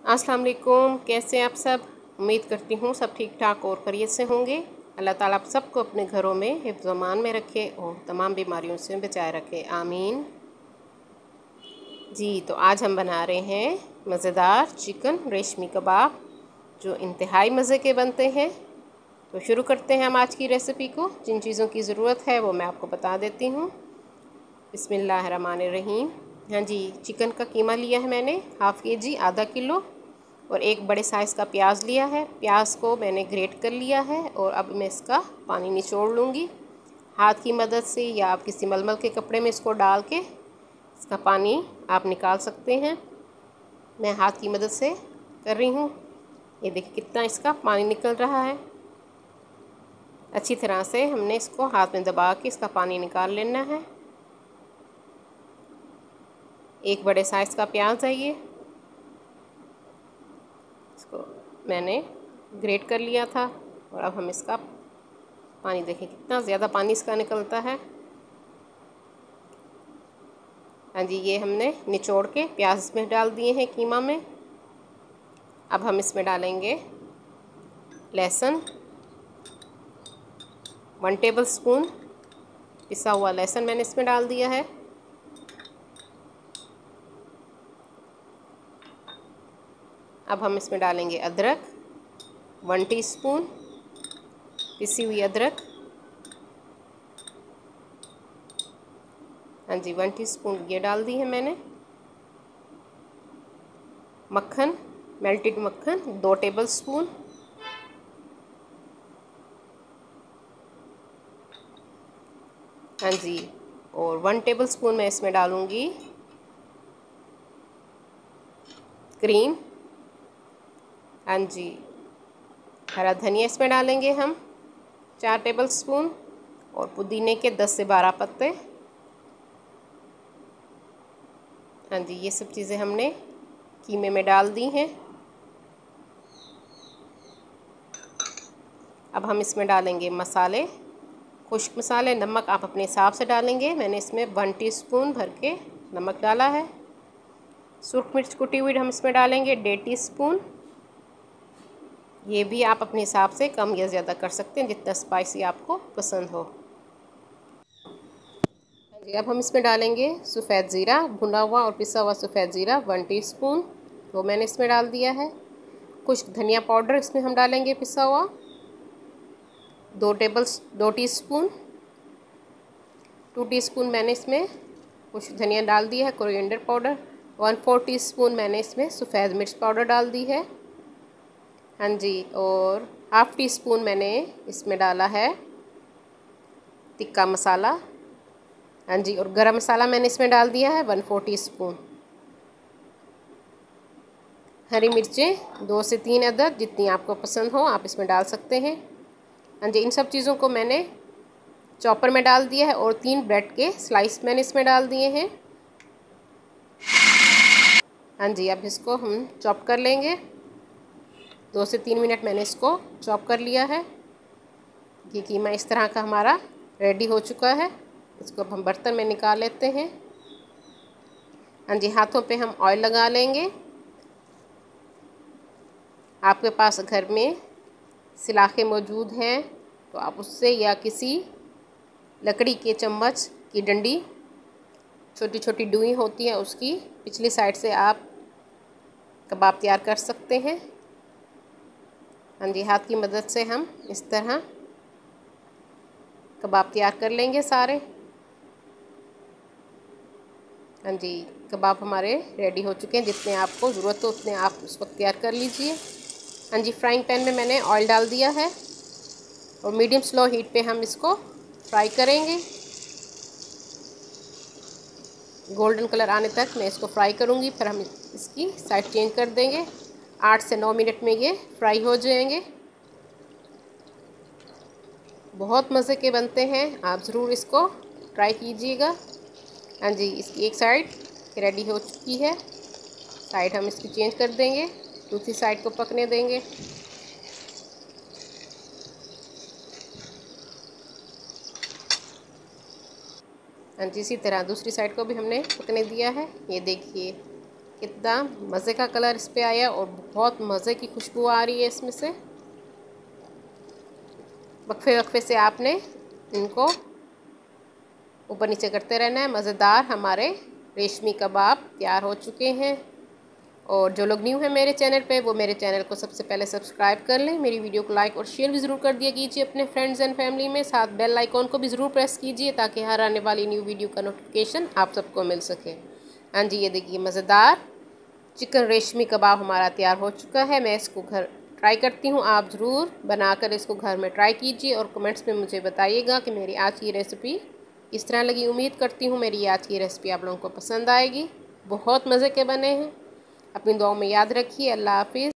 अस्सलाम वालेकुम। कैसे आप सब? उम्मीद करती हूँ सब ठीक ठाक और खैरियत से होंगे। अल्लाह ताला आप सबको अपने घरों में हिफ्ज़ अमान में रखे और तमाम बीमारियों से बचाए रखे, आमीन। जी, तो आज हम बना रहे हैं मज़ेदार चिकन रेशमी कबाब, जो इंतहाई मज़े के बनते हैं। तो शुरू करते हैं हम आज की रेसिपी को। जिन चीज़ों की ज़रूरत है वो मैं आपको बता देती हूँ। बिस्मिल्लाहिर्रहमानिर्रहीम। हाँ जी, चिकन का कीमा लिया है मैंने हाफ़ केजी, आधा किलो, और एक बड़े साइज़ का प्याज लिया है। प्याज को मैंने ग्रेट कर लिया है और अब मैं इसका पानी निचोड़ लूँगी हाथ की मदद से, या आप किसी मलमल के कपड़े में इसको डाल के इसका पानी आप निकाल सकते हैं। मैं हाथ की मदद से कर रही हूँ। ये देखिए कितना इसका पानी निकल रहा है। अच्छी तरह से हमने इसको हाथ में दबा के इसका पानी निकाल लेना है। एक बड़े साइज़ का प्याज है ये, इसको मैंने ग्रेट कर लिया था और अब हम इसका पानी देखें कितना ज़्यादा पानी इसका निकलता है। हाँ जी, ये हमने निचोड़ के प्याज में डाल दिए हैं कीमा में। अब हम इसमें डालेंगे लहसुन, 1 टेबल स्पून पिसा हुआ लहसुन मैंने इसमें डाल दिया है। अब हम इसमें डालेंगे अदरक, 1 टीस्पून पिसी हुई अदरक। हाँ जी, 1 टीस्पून ये डाल दी है मैंने। मक्खन, मेल्टेड मक्खन 2 टेबल स्पून। हाँ जी, और 1 टेबल स्पून मैं इसमें डालूँगी क्रीम। हाँ जी, हरा धनिया इसमें डालेंगे हम 4 टेबल स्पून, और पुदीने के 10 से 12 पत्ते। हाँ जी, ये सब चीज़ें हमने कीमे में डाल दी हैं। अब हम इसमें डालेंगे मसाले, खुश्क मसाले। नमक आप अपने हिसाब से डालेंगे। मैंने इसमें 1 टीस्पून भर के नमक डाला है। सुरख मिर्च कुटी हुई हम इसमें डालेंगे 1.5 टीस्पून। ये भी आप अपने हिसाब से कम या ज़्यादा कर सकते हैं, जितना स्पाइसी आपको पसंद हो। हाँ जी, अब हम इसमें डालेंगे सफ़ेद ज़ीरा, भुना हुआ और पिसा हुआ सफ़ेद ज़ीरा 1 टीस्पून, वो मैंने इसमें डाल दिया है। कुछ धनिया पाउडर इसमें हम डालेंगे पिसा हुआ 2 टीस्पून। 2 टीस्पून मैंने इसमें कुछ धनिया डाल दिया है। कोरिएंडर पाउडर 1/4 टीस्पून मैंने इसमें सफ़ेद मिर्च पाउडर डाल दी है। हाँ जी, और हाफ़ टी स्पून मैंने इसमें डाला है टिक्का मसाला। हाँ जी, और गरम मसाला मैंने इसमें डाल दिया है 1/4 टीस्पून। हरी मिर्चें 2 से 3 अदद, जितनी आपको पसंद हो आप इसमें डाल सकते हैं। हाँ जी, इन सब चीज़ों को मैंने चॉपर में डाल दिया है और 3 ब्रेड के स्लाइस मैंने इसमें डाल दिए हैं। हाँ जी, अब इसको हम चॉप कर लेंगे। 2 से 3 मिनट मैंने इसको चॉप कर लिया है। ये कीमा इस तरह का हमारा रेडी हो चुका है। इसको अब हम बर्तन में निकाल लेते हैं। हाँ जी, हाथों पे हम ऑयल लगा लेंगे। आपके पास घर में सिलाखे मौजूद हैं तो आप उससे, या किसी लकड़ी के चम्मच की डंडी, छोटी छोटी डुई होती है, उसकी पिछली साइड से आप कबाब तैयार कर सकते हैं। हाँ जी, हाथ की मदद से हम इस तरह कबाब तैयार कर लेंगे सारे। हाँ जी, कबाब हमारे रेडी हो चुके हैं। जितने आपको ज़रूरत हो उतने आप उस वक्त तैयार कर लीजिए। हाँ जी, फ्राइंग पैन में मैंने ऑयल डाल दिया है और मीडियम स्लो हीट पे हम इसको फ्राई करेंगे। गोल्डन कलर आने तक मैं इसको फ्राई करूँगी, फिर हम इसकी साइड चेंज कर देंगे। 8 से 9 मिनट में ये फ्राई हो जाएंगे। बहुत मज़े के बनते हैं, आप ज़रूर इसको ट्राई कीजिएगा। हाँ जी, इसकी एक साइड रेडी हो चुकी है, साइड हम इसकी चेंज कर देंगे, दूसरी साइड को पकने देंगे। हाँ जी, इसी तरह दूसरी साइड को भी हमने पकने दिया है। ये देखिए कितना मज़े का कलर इस पे आया और बहुत मज़े की खुशबू आ रही है इसमें से। वक्फे वक्फे से आपने इनको ऊपर नीचे करते रहना है। मज़ेदार हमारे रेशमी कबाब तैयार हो चुके हैं। और जो लोग न्यू हैं मेरे चैनल पे वो मेरे चैनल को सबसे पहले सब्सक्राइब कर लें। मेरी वीडियो को लाइक और शेयर भी ज़रूर कर दिया कीजिए अपने फ्रेंड्स एंड फैमिली में। साथ बेल आइकॉन को भी ज़रूर प्रेस कीजिए ताकि हर आने वाली न्यू वीडियो का नोटिफिकेशन आप सबको मिल सके। हाँ जी, ये देखिए मज़ेदार चिकन रेशमी कबाब हमारा तैयार हो चुका है। मैं इसको घर ट्राई करती हूँ, आप ज़रूर बनाकर इसको घर में ट्राई कीजिए और कमेंट्स में मुझे बताइएगा कि मेरी आज की रेसिपी किस तरह लगी। उम्मीद करती हूँ मेरी आज की रेसिपी आप लोगों को पसंद आएगी। बहुत मज़े के बने हैं। अपनी दुआओं में याद रखिए। अल्लाह हाफिज़।